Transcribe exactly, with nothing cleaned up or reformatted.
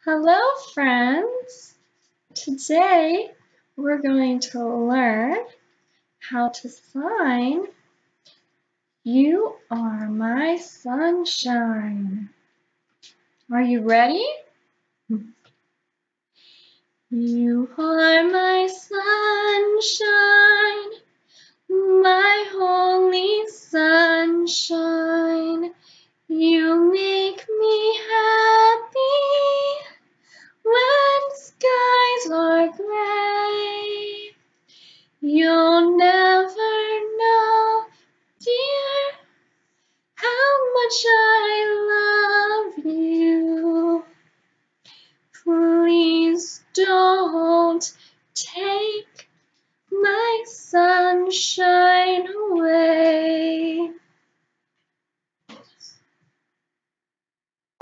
Hello, friends. Today we're going to learn how to sign "You are my sunshine." Are you ready? You are my sunshine, my holy sunshine. You